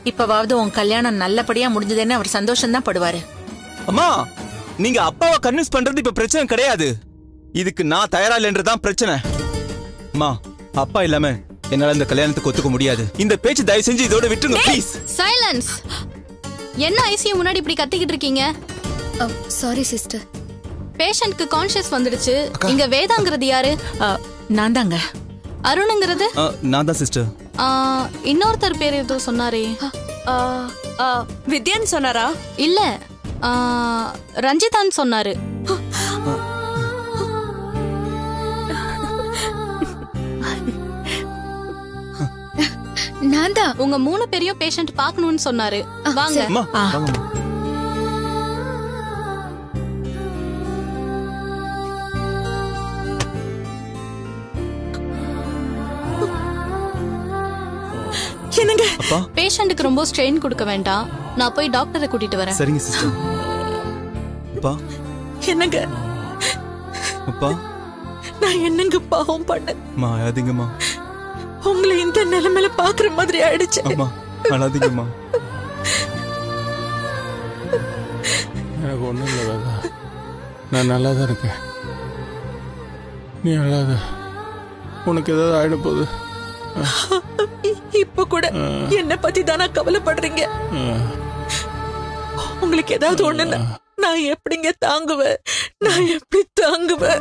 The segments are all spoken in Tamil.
இப்பவாவது உன் கல்யாணம் நல்லபடியா முடிஞ்சதுன்னு அவர் சந்தோஷம் தான் படுவாரு. அம்மா, நீங்க அப்பாவை கன்வின்ஸ் பண்றது இப்ப பிரச்சனை கிடையாது. இதுக்கு நான் தயாரா இல்லைன்றதான் பிரச்சனை. அம்மா, அப்பா இல்லாம என்னால இந்த கல்யாணத்துக்கு ஒத்துக்க முடியாது. இந்த பேச்சு தயவு செஞ்சு இதோட விட்டுருங்க ப்ளீஸ். சைலன்ஸ். என்ன ஐசியூ முன்னாடி இப்படி கத்திக்கிட்டு இருக்கீங்க? Sorry sister. பேஷண்ட்க்கு கான்ஷியஸ் வந்துடுச்சு. இங்க வேதாங்கிறது யாரு? நான் தாங்க. அருணுங்கிறது நான் தான் சிஸ்டர். இன்னொருத்தர் பேர் ஏதோ சொன்னாரே. வித்யான்னு சொன்னாரா? இல்ல, ரஞ்சிதான்னு சொன்னாரு. நான் தான். உங்க 3 பேரையும் பேஷண்ட் பார்க்கணும்னு சொன்னாரு. வாங்க. என்னங்க? பேஷண்ட்க்கு ரொம்ப ஸ்ட்ரெயின் கொடுக்க வேண்டாம். நான் போய் டாக்டரை கூட்டிட்டு வரேன். சரிங்க சிஸ்டர். அப்பா. என்னங்க? அப்பா. நான் என்னங்க பாவம் பண்ணேன்? அம்மா அழாதீங்கம்மா. உங்களை இந்த நிலைமையில பாக்குற மாதிரி ஆயிடுச்சு. அம்மா அழாதீங்கம்மா. எனக்கு ஒண்ணும் இல்லை வேதா, நான் நல்லா தான் இருக்கேன். நீ அழாத, உனக்கு ஏதாவது ஆயிட போகுது. இப்ப கூட என்ன பத்தி தானே கவலைப்படுறீங்க? உங்களுக்கு ஏதாவது ஒண்ணுன்னா நான் எப்படிங்க தாங்குவேன்? நான் எப்படி தாங்குவேன்?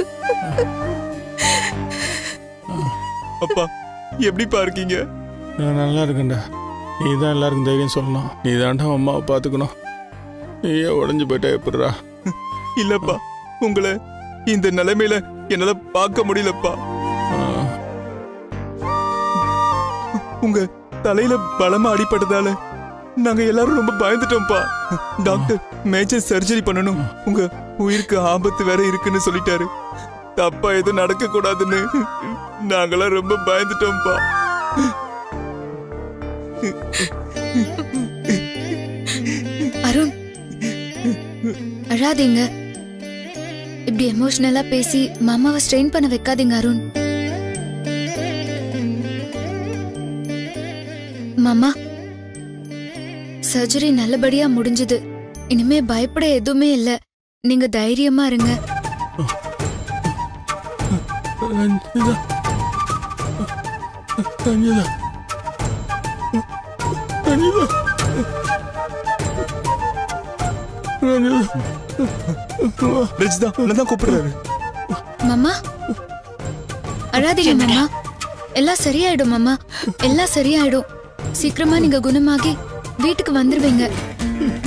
அப்பா எப்படிப்பா இருக்கீங்க? நான் நல்லா இருக்கேன்டா. நீ தான் எல்லாருக்கும் தைரியம் சொல்லணும். நீ தான்டா அம்மாவை பார்த்துக்கணும். நீயே உடஞ்சு போயிட்டா எப்படிடா? இல்லப்பா, உங்களை இந்த நிலைமையில என்னால பார்க்க முடியலப்பா. உங்க தலையில பலமா அடிபட்டதால நாங்க எல்லாரும் ரொம்ப பயந்துட்டோம்ப்பா. டாக்டர் மேஜர் சர்ஜரி பண்ணணும், உங்க உயிருக்கு ஆபத்து வேற இருக்குன்னு சொல்லிட்டாரு. தப்பா எதுவும் நடக்க கூடாதுன்னு நாங்களாம் ரொம்ப பயந்துட்டோம்ப்பா. அருண், அழாதீங்க. இப்படி எமோஷனலா பேசி மாமாவை ஸ்ட்ரெயின் பண்ண வைக்காதீங்க அருண். மாமா, சர்ஜரி நல்லபடியா முடிஞ்சது. இனிமே பயப்பட எதுவுமே இல்ல. நீங்க தைரியமா இருங்க. ரஞ்சிதா, ரஞ்சிதா, ரஞ்சிதா, ரஞ்சிதா தான் கூப்பிடுறாரு. மாமா அழாதீங்க மாமா, எல்லாம் சரியாயிடும் மாமா, எல்லாம் சரியாயிடும். சீக்கிரமா நீங்க குணமாகி வீட்டுக்கு வந்துருவீங்க.